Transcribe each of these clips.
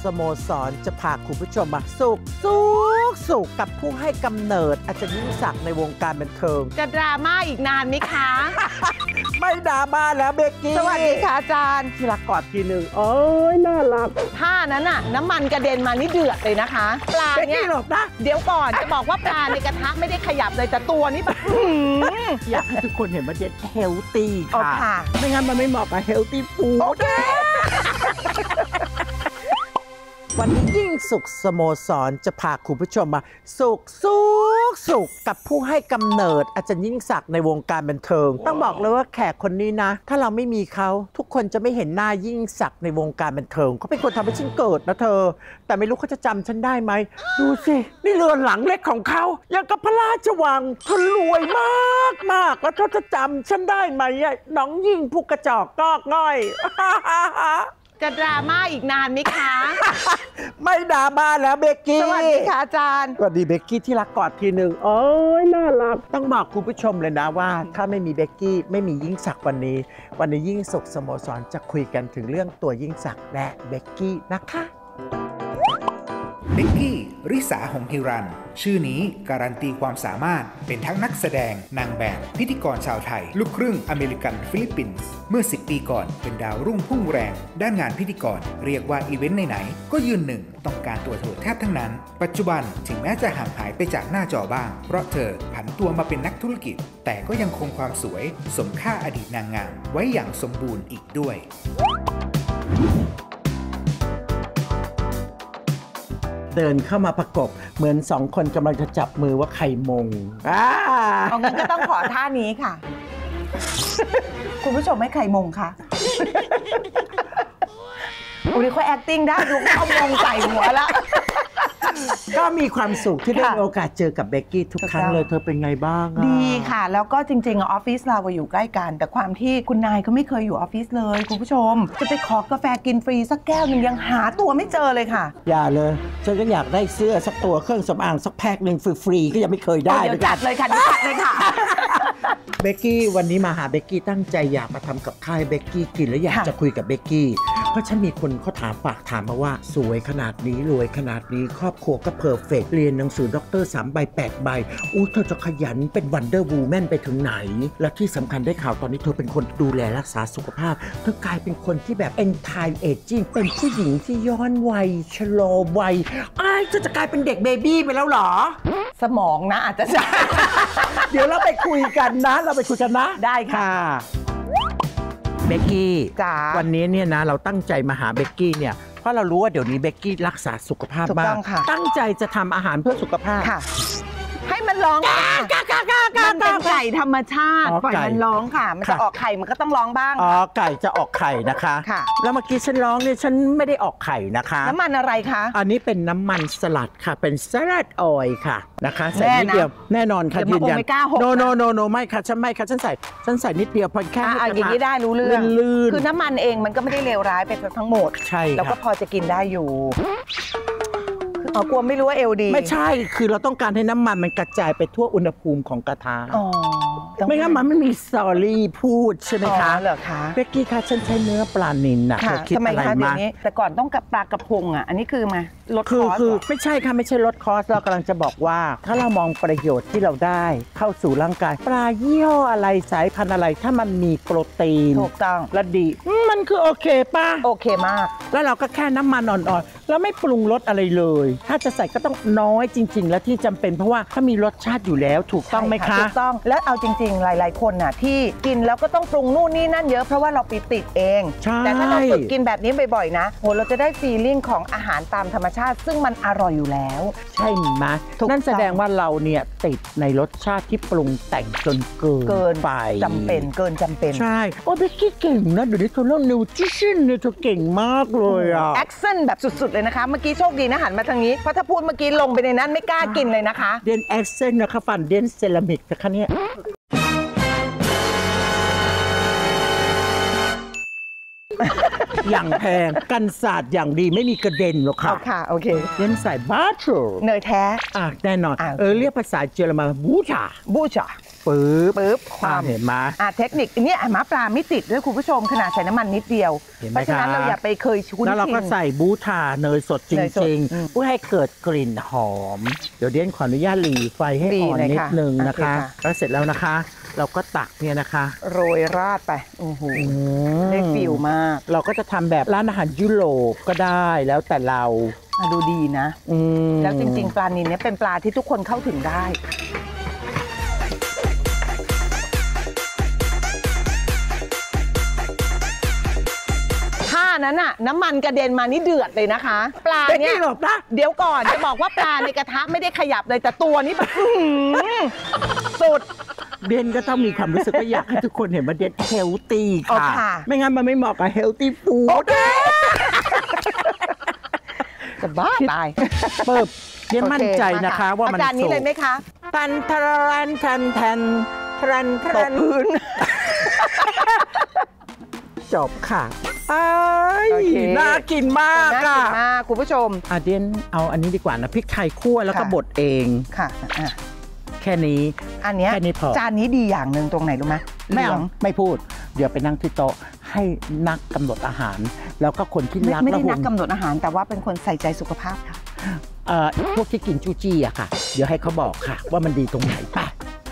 สโมสรจะพาคุณผู้ชมมาสุขกับผู้ให้กำเนิดอาจารย์ยิ่งศักดิ์ในวงการบันเทิงจะดราม่าอีกนานไหมคะไม่ดราม่าแล้วเบกกี้สวัสดีค่ะอาจารย์ที่รักกอดทีหนึ่งโอ้ยน่ารักท่านั้นน่ะน้ำมันกระเด็นมานี่เดือดเลยนะคะปลาเนี่ยหลบนะเดี๋ยวก่อนจะบอกว่าปลาในกระทะไม่ได้ขยับเลยแต่ตัวนี้แบบอยากให้ทุกคนเห็นว่าเด็ดเฮลตี้ค่ะไม่งั้นมันไม่เหมาะกับเฮลตี้ฟู้ดวันนี้ยิ่งสุขสโมสรจะพาคุณผู้ชมมาสุขกับผู้ให้กำเนิดอาจารย์ยิ่งศักดิ์ในวงการบันเทิงต้องบอกเลยว่าแขกคนนี้นะถ้าเราไม่มีเขาทุกคนจะไม่เห็นหน้ายิ่งศักดิ์ในวงการบันเทิงเขาเป็นคนทำให้ฉันเกิดนะเธอแต่ไม่รู้เขาจะจำฉันได้ไหมดูสินี่เรือนหลังเล็กของเขาอย่างกับพระราชวังเธอรวยมากแล้วเขาจะจำฉันได้ไหมน้องยิ่งผู้กระจอกกอกง่อยจะดราม่าอีกนานไหมคะไม่ดราม่าแล้วเบกกี้สวัสดีค่ะอาจารย์สวัสดีเบกกี้ที่รักกอดทีหนึ่งโอ้ยน่ารักต้องบอกคุณผู้ชมเลยนะว่าถ้าไม่มีเบกกี้ไม่มียิ่งศักดิ์วันนี้ยิ่งสุขสโมสรจะคุยกันถึงเรื่องตัวยิ่งศักดิ์และเบกกี้นะคะเบกกี้ริษาหงส์ฮิรัญชื่อนี้การันตีความสามารถเป็นทั้งนักแสดงนางแบบพิธีกรชาวไทยลูกครึ่งอเมริกันฟิลิปปินส์เมื่อ10 ปีก่อนเป็นดาวรุ่งพุ่งแรงด้านงานพิธีกรเรียกว่าอีเวนต์ไหนๆก็ยืนหนึ่งต้องการตัวเธอแทบทั้งนั้นปัจจุบันถึงแม้จะห่างหายไปจากหน้าจอบ้างเพราะเธอผันตัวมาเป็นนักธุรกิจแต่ก็ยังคงความสวยสมค่าอดีตนางงามไว้อย่างสมบูรณ์อีกด้วยเดินเข้ามาประกบเหมือนสองคนกำลังจะจับมือว่าใครมงเอางั้นก็ต้องขอท่านี้ค่ะ คุณผู้ชมให้ใครมงคะอุ้ยเขา acting ได้ดูเขามงใส่หัวแล้วก็มีความสุขที่ได้มีโอกาสเจอกับเบกกี้ทุกครั้งเลยเธอเป็นไงบ้างดีค่ะแล้วก็จริงๆออฟฟิศเราอยู่ใกล้กันแต่ความที่คุณนายก็ไม่เคยอยู่ออฟฟิศเลยคุณผู้ชมจะไปขอกาแฟกินฟรีสักแก้วนึงยังหาตัวไม่เจอเลยค่ะอย่าเลยฉันก็อยากได้เสื้อสักตัวเครื่องสำอางสักแพ็คหนึ่งฟรีๆก็ยังไม่เคยได้เดี๋ยวจัดเลยค่ะจัดเลยค่ะเบกกี้วันนี้มาหาเบกกี้ตั้งใจอยากมาทำกับข้าวเบกกี้กินแล้วอยากจะคุยกับเบกกี้เพราะฉันมีคนเขาถามมาว่าสวยขนาดนี้รวยขนาดนี้ครอบครัวก็เพอร์เฟกต์เรียนหนังสือด็อกเตอร์3 ใบ 8 ใบเธอจะขยันเป็นวันเดอร์วูแมนไปถึงไหนและที่สำคัญได้ข่าวตอนนี้เธอเป็นคนดูแลรักษาสุขภาพเธอกลายเป็นคนที่แบบ anti aging เป็นผู้หญิงที่ย้อนวัยชะลอวัยเธอจะกลายเป็นเด็กเบบี้ไปแล้วเหรอสมองนะอาจจะใช่เดี๋ยวเราไปคุยกันนะได้ค่ะเบกกี้วันนี้เนี่ยนะเราตั้งใจมาหาเบกกี้เนี่ยเพราะเรารู้ว่าเดี๋ยวนี้เบกกี้รักษาสุขภาพมากตั้งใจจะทำอาหารเพื่อสุขภาพให้มันร้องมันเป็นไก่ธรรมชาติปล่อยมันร้องค่ะมันจะออกไข่มันก็ต้องร้องบ้างไก่จะออกไข่นะคะแล้วเมื่อกี้ฉันร้องเนี่ยฉันไม่ได้ออกไข่นะคะน้ำมันอะไรคะอันนี้เป็นน้ำมันสลัดค่ะเป็นสลัดออยล์ค่ะนะคะใส่นิดเดียวแน่นอนค่ะยืนยันโนไม่ค่ะฉันฉันใส่นิดเดียวพอแค่อย่างนี้ได้รู้เรื่องคือน้ำมันเองมันก็ไม่ได้เลวร้ายไปทั้งหมดใช่แล้วก็พอจะกินได้อยู่กลัวไม่รู้ว่าเอลดีไม่ใช่คือเราต้องการให้น้ำมันมันกระจายไปทั่วอุณหภูมิของกระทะไม่งั้นมันไม่มีสตอรี่พูดใช่ไหมคะเหรอคะเบกกี้คะฉันใช้เนื้อปลานิลนะคิดอะไรมาแต่ก่อนต้องกับปลากระพงอันนี้คือมาลดคอสคือไม่ใช่ค่ะไม่ใช่ลดคอสเรากำลังจะบอกว่าถ้าเรามองประโยชน์ที่เราได้เข้าสู่ร่างกายปลายี่ห้ออะไรสายพันธุ์อะไรถ้ามันมีโปรตีนถูกต้องและดีมันคือโอเคป่ะโอเคมากแล้วเราก็แค่น้ำมันอ่อนๆแล้วไม่ปรุงรสอะไรเลยถ้าจะใส่ก็ต้องน้อยจริงๆและที่จำเป็นเพราะว่าถ้ามีรสชาติอยู่แล้วถูกต้องไหมคะถูกต้องแล้วเอาจริงๆหลายๆคนที่กินแล้วก็ต้องปรุงนู่นนี่นั่นเยอะเพราะว่าเราไปติดเองแต่ถ้าเราฝึกกินแบบนี้บ่อยๆนะเราจะได้ฟีลลิ่งของอาหารตามธรรมชาติซึ่งมันอร่อยอยู่แล้วใช่ไหมนั่นแสดงว่าเราเนี่ยติดในรสชาติที่ปรุงแต่งจนเกินไปจำเป็นใช่เบกกี้เก่งนะเดี๋ยวนี้เธอเรื่องนิวทริชั่นเนี่ยเธอเก่งมากเลยแอคเซนต์แบบสุดๆเลยนะคะเมื่อกี้โชคดีนะหันมาทางนี้เพราะถ้าพูดเมื่อกี้ลงไปในนั้นไม่กล้ากินเลยนะคะเดนแอคเซนต์นะคะฟันเดนเซรามิกนะคะเนี่ยอย่างแพงกันศาสตร์อย่างดีไม่มีกระเด็นหรอกค่ะค่ะโอเคเดนใส่บัตเตอร์เนยแท้แน่นอนเรียกภาษาเยอรมันบูชาปึ๊บความเห็นไหมเทคนิคนี้หมาปลาไม่ติดด้วยคุณผู้ชมขนาดใส่น้ำมันนิดเดียวเพราะฉะนั้นเราอย่าไปเคยคุ้นชินแล้วเราก็ใส่บูทาเนยสดจริงๆเพื่อให้เกิดกลิ่นหอมเดี๋ยวเดียนขออนุญาตหลีไฟให้อ่อนนิดนึงนะคะแล้วเสร็จแล้วนะคะเราก็ตักเนี่ยนะคะโรยราดไปโอ้โหได้ฟิลมากเราก็จะทำแบบร้านอาหารยุโรปก็ได้แล้วแต่เราดูดีนะแล้วจริงๆปลานิลเนี่ยเป็นปลาที่ทุกคนเข้าถึงได้ท่านั้นน่ะน้ำมันกระเด็นมานี่เดือดเลยนะคะปลาเนี่ยเดี๋ยวก่อนจะบอกว่าปลาในกระทะไม่ได้ขยับเลยแต่ตัวนี้แบบสุดเดนก็ต้องมีความรู้สึกว่าอยากให้ทุกคนเห็นว่าเดนเฮลตี้ค่ะไม่งั้นมันไม่เหมาะกับเฮลตี้ฟู้ดจะบ้าตายเปิบเดนมั่นใจนะคะว่ามันอาจารย์นี้เลยไหมคะทันทรันทันทันทันทันพื้นจบค่ะน่ากินมากค่ะคุณผู้ชมเดนเอาอันนี้ดีกว่านะพริกไทยคั่วแล้วก็บดเองค่ะแค่นี้อันนี้จานนี้ดีอย่างหนึ่งตรงไหนรู้ไหมไม่พูดเดี๋ยวไปนั่งที่โต๊ะให้นักกำหนดอาหารแล้วก็คนที่รักไม่ได้นักกำหนดอาหารแต่ว่าเป็นคนใส่ใจสุขภาพค่ะพวกที่กินจูจี้อะค่ะเดี๋ยวให้เขาบอกค่ะว่ามันดีตรงไหนป่ะ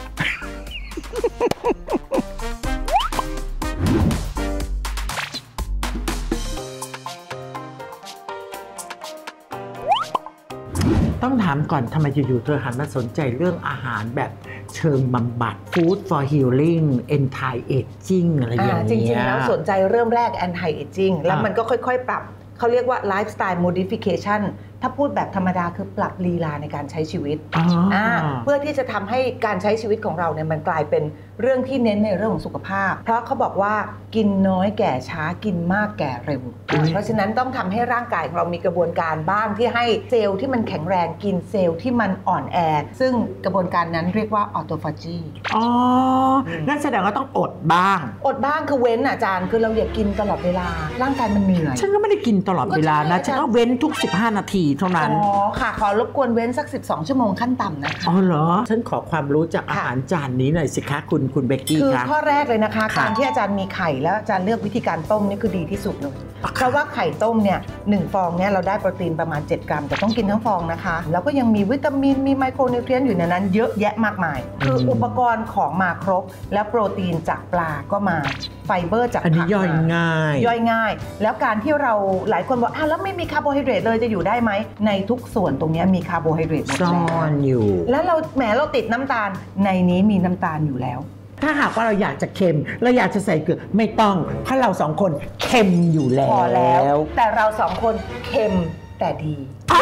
ต้องถามก่อนทำไมอยู่ๆเธอหันมาสนใจเรื่องอาหารแบบเชิงบำบัด Food for Healing Anti Aging อะไรอย่างเงี้ยจริงๆแล้วสนใจเริ่มแรก Anti Aging แล้วมันก็ค่อยๆปรับเขาเรียกว่า Lifestyle Modification ถ้าพูดแบบธรรมดาคือปรับลีลาในการใช้ชีวิตเพื่อที่จะทำให้การใช้ชีวิตของเราเนี่ยมันกลายเป็นเรื่องที่เน้นในเรื่องของสุขภาพเพราะเขาบอกว่ากินน้อยแก่ช้ากินมากแก่เร็วเพราะฉะนั้นต้องทำให้ร่างกายของเรามีกระบวนการบ้างที่ให้เซลล์ที่มันแข็งแรงกินเซลล์ที่มันอ่อนแอซึ่งกระบวนการนั้นเรียกว่าออโตฟาจีนั่นแสดงว่าต้องอดบ้างคือเว้นอาจารย์คือเราอย่ากินตลอดเวลาร่างกายมันเหนื่อยฉันก็ไม่ได้กินตลอดเวลานะฉันก็เว้นทุก15 นาทีเท่านั้นค่ะขอรบกวนเว้นสัก12 ชั่วโมงขั้นต่ำนะคะเหรอฉันขอความรู้จากอาหารจานนี้หน่อยสิคะคุณเบกกี้คือข้อแรกเลยนะคะการที่อาจารย์มีไข่แล้วอาจารย์เลือกวิธีการต้มนี่คือดีที่สุดเลยเพราะว่าไข่ต้มเนี่ย1 ฟองเนี่ยเราได้โปรตีนประมาณ7 กรัมแต่ต้องกินทั้งฟองนะคะแล้วก็ยังมีวิตามินมีไมโครนิวเทรียนต์อยู่ในนั้นเยอะแยะมากมายคืออุปกรณ์ของมาครบและโปรตีนจากปลาก็มาไฟเบอร์จากผักย่อยง่ายแล้วการที่เราหลายคนบอกแล้วไม่มีคาร์โบไฮเดรตเลยจะอยู่ได้ไหมในทุกส่วนตรงนี้มีคาร์โบไฮเดรตซ่อนอยู่แล้วเราติดน้ำตาลในนี้มีน้ำตาลอยู่แล้วถ้าหากว่าเราอยากจะเค็มเราอยากจะใส่เกลือไม่ต้องเพราะเรา2 คนเค็มอยู่แล้วพอแล้วแต่เรา2 คนเค็มแต่ดี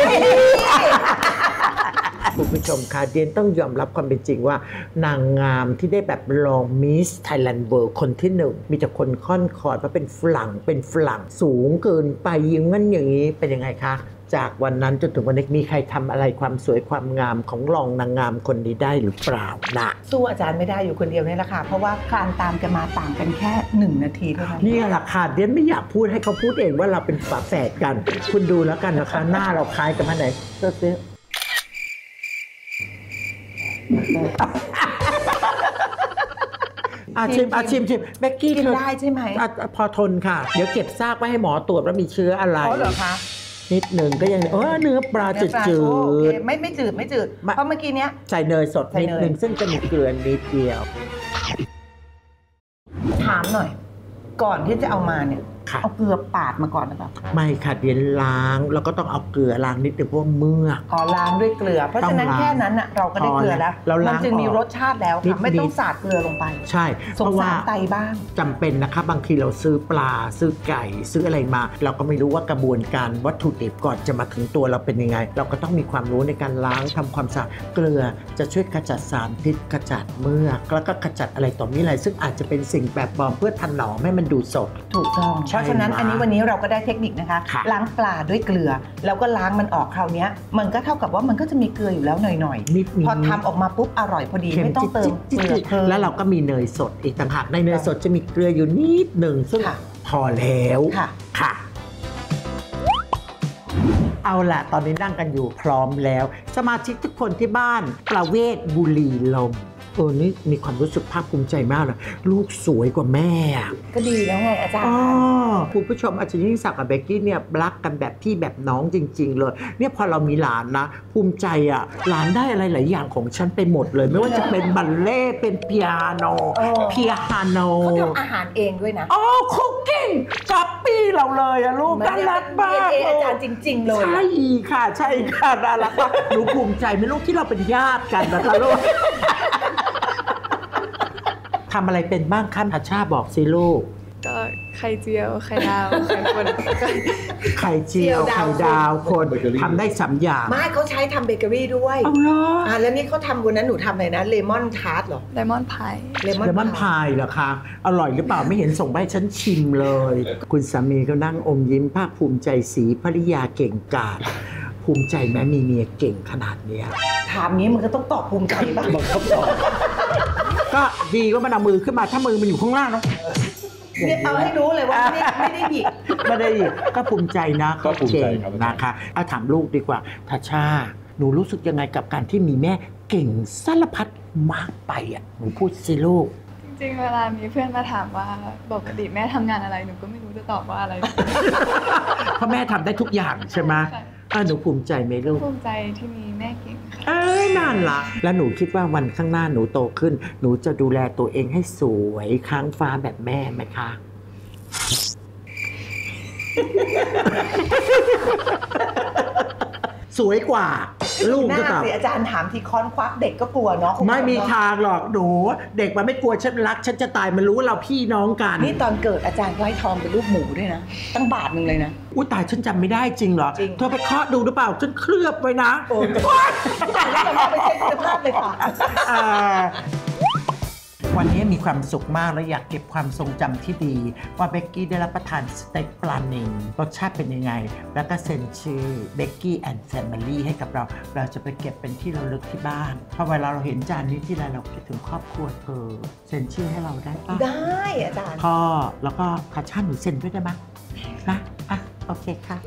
คุณผู้ชมค่ะเดียนต้องยอมรับความเป็นจริงว่านางงามที่ได้แบบรองมิสไทยแลนด์เวิลด์คนที่1มีแต่คนค่อนคอร์ดเพราะเป็นฝรั่งสูงเกินไปอย่างนี้เป็นยังไงคะจากวันนั้นจนถึงวันนี้มีใครทำอะไรความสวยความงามของรองนางงามคนนี้ได้หรือเปล่านะสู้อาจารย์ไม่ได้อยู่คนเดียวนี่แหละค่ะเพราะว่าคลานตามกันมาต่างกันแค่1 นาทีเท่านั้นนี่แหละค่ะเดียนไม่อยากพูดให้เขาพูดเองว่าเราเป็นฝาแฝดกันคุณดูแล้วกันนะคะหน้าเราคล้ายกันมาไหนเสื้อชิมเบกกี้กินได้ใช่ไหมพอทนค่ะเดี๋ยวเก็บซากไว้ให้หมอตรวจว่ามีเชื้ออะไรเหรอคะนิดหนึ่งก็ยังเนื้อปลาจืดไม่จืดเพราะเมื่อกี้เนี้ยใส่เนยสดนิดหนึ่งซึ่งจะมีเกลือนิดเดียวถามหน่อยก่อนที่จะเอามาเนี่ยเอาเกลือปาดมาก่อนหรือเปล่าไม่ค่ะเดี๋ยวล้างแล้วก็ต้องเอาเกลือล้างนิดเดียวพวกเมือกล้างด้วยเกลือเพราะฉะนั้นแค่นั้นเราก็ได้เกลือแล้วมันจึงมีรสชาติแล้วค่ะไม่ต้องสาดเกลือลงไปใช่เพราะว่าไตบ้างจำเป็นนะคะบางทีเราซื้อปลาซื้อไก่ซื้ออะไรมาเราก็ไม่รู้ว่ากระบวนการวัตถุดิบก่อนจะมาถึงตัวเราเป็นยังไงเราก็ต้องมีความรู้ในการล้างทำความสะอาดเกลือจะช่วยขจัดสารพิษขจัดเมือกแล้วก็ขจัดอะไรต่อมีอะไรซึ่งอาจจะเป็นสิ่งแปลกปลอมเพื่อถนอมให้มันดูสดถูกต้องเพราะฉะนั้นวันนี้เราก็ได้เทคนิคนะคะล้างปลาด้วยเกลือแล้วก็ล้างมันออกคราวนี้มันก็เท่ากับว่ามันก็จะมีเกลืออยู่แล้วหน่อยๆพอทำออกมาปุ๊บอร่อยพอดีไม่ต้องเติมเกลือเพิ่มแล้วเราก็มีเนยสดอีกต่างหากในเนยสดจะมีเกลืออยู่นิดหนึ่งซึ่งพอแล้วค่ะเอาล่ะตอนนี้นั่งกันอยู่พร้อมแล้วสมาชิกทุกคนที่บ้านประเวศบุรีลมนี่มีความรู้สึกภาคภูมิใจมากนะลูกสวยกว่าแม่ก็ดีแล้วไงอาจารย์คุณผู้ชมอาจารย์ยิ่งศักดิ์กับเบกกี้เนี่ยรักกันแบบพี่แบบน้องจริงๆเลยเนี่ยพอเรามีหลานนะภูมิใจอ่ะหลานได้อะไรหลายอย่างของฉันไปหมดเลย ไม่ว่าจะเป็นบัลเล่เป็นเปียโนเขาทำอาหารเองด้วยนะคุกกิ้งก๊อปปี้เราเลยอะลูกน่ารักมากอาจารย์จริงๆเลยใช่ค่ะน่ารักมากหนูภูมิใจไหมลูกที่เราเป็นญาติกันนะคะลูกทำอะไรเป็นบ้างคะทัชชาบอกสิลูกก็ไข่เจียวไข่ดาวไข่คนไข่เจียวไข่ดาวคนทำได้3 อย่างไม่เขาใช้ทำเบเกอรี่ด้วยเอาเหรอแล้วนี่เขาทำวันนั้นหนูทำอะไรนะเลมอนทาร์ตหรอเลมอนพายเลมอนพายเหรอคะอร่อยหรือเปล่าไม่เห็นส่งไปให้ฉันชิมเลยคุณสามีก็นั่งอมยิ้มภาคภูมิใจสีภริยาเก่งกาจภูมิใจแม้มีเมียเก่งขนาดนี้ถามนี้มันก็ต้องตอบภูมิใจบ้างบอกเขาตอบก็ดีว่ามันเอามือขึ้นมาถ้ามือมันอยู่ข้างล่างเนาะเอาให้รู้เลยว่าไม่ได้หยิกก็ภูมิใจนะก็ภูมิใจนะคะเอาถามลูกดีกว่าทัชชาหนูรู้สึกยังไงกับการที่มีแม่เก่งสารพัดมากไปอ่ะหนูพูดสิลูกจริงๆเวลามีเพื่อนมาถามว่าปกติแม่ทำงานอะไรหนูก็ไม่รู้จะตอบว่าอะไรเพราะแม่ทำได้ทุกอย่างใช่ไหมหนูภูมิใจไหมลูกภูมิใจที่มีแม่เก่งนั่นล่ะแล้วหนูคิดว่าวันข้างหน้าหนูโตขึ้นหนูจะดูแลตัวเองให้สวยค้างฟ้าแบบแม่ไหมคะสวยกว่าลูกก็ตอบอาจารย์ถามทีค้อนควักเด็กก็กลัวเนาะไม่มีทางหรอกหนูเด็กมันไม่กลัวฉันรักฉันจะตายมันรู้ว่าเราพี่น้องกันนี่ตอนเกิดอาจารย์ไล่ทองเป็นรูปหมูด้วยนะตั้งบาทนึงเลยนะอุ้ยตายฉันจำไม่ได้จริงเหรอเธอไปเคาะดูหรือเปล่าฉันเคลือบไว้นะโอ้ยไปเช็คคุณภาพเลยค่ะวันนี้มีความสุขมากและอยากเก็บความทรงจำที่ดีว่าเบกกี้ได้รับประทานสเต็กปลานิลรสชาติเป็นยังไงแล้วก็เซ็นชื่อเบกกี้แอนด์แฟมิลี่ให้กับเราจะไปเก็บเป็นที่ระลึกที่บ้านพอเวลาเราเห็นจานนี้ที่ไรเราคิดถึงครอบครัวเธอเซ็นชื่อให้เราได้ปะได้อาจารย์พ่อแล้วก็ทัชชาหนูเซ็นด้วยได้ไหมนะโอเคค่ะ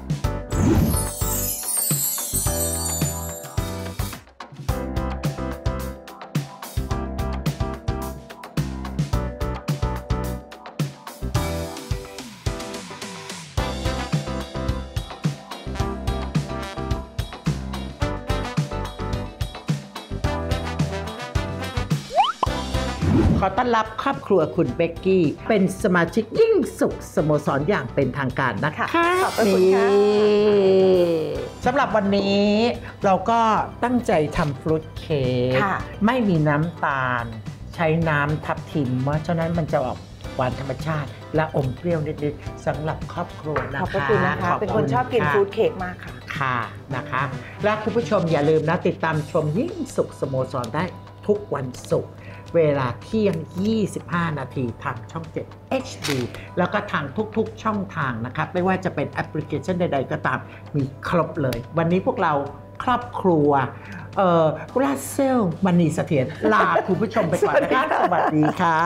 ขอต้อนรับครอบครัวคุณเบกกี้เป็นสมาชิกยิ่งสุขสโมสรอย่างเป็นทางการนะคะขอบคุณค่ะสำหรับวันนี้เราก็ตั้งใจทำฟรุตเค้กไม่มีน้ำตาลใช้น้ำทับทิมเพราะฉะนั้นมันจะออกหวานธรรมชาติและอมเปรี้ยวนิดๆสำหรับครอบครัวนะคะขอบคุณนะคะเป็นคนชอบกินฟรุตเค้กมากค่ะนะคะและคุณผู้ชมอย่าลืมนะติดตามชมยิ่งสุขสโมสรได้ทุกวันศุกร์เวลาเที่ยง 25 นาทีทางช่อง 7 HD แล้วก็ทางทุกๆช่องทางนะครับไม่ว่าจะเป็นแอปพลิเคชันใดๆก็ตามมีครบเลยวันนี้พวกเราครอบครัวราเซลมณีเสถียรลาคุณผู้ชมไปก่อนนะคะสวัสดีค่ะ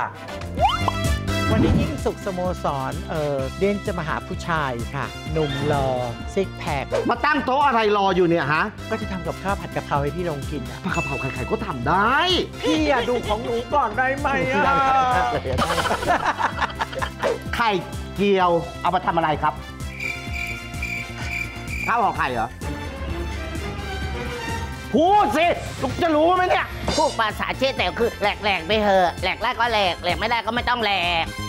วันนี้ยิ่งสุขสโมสรเด่นจะมาหาผู้ชายค่ะหนุ่มรอซิกแพคมาตั้งโต๊ะอะไรรออยู่เนี่ยฮะก็จะทำกับข้าวผัดกะเพราให้พี่ลงกินผัดกะเพราใครๆก็ทำได้พี่ดูของหนูก่อนได้ไหมไข่เจียวเอามาทำอะไรครับข้าวห่อไข่เหรอพูดสิลูกจะรู้ไหมเนี่ยพูดภาษาเชษแต่คือแหลกไปเหอะแหลกได้ก็แหลกไม่ได้ก็ไม่ต้องแหลก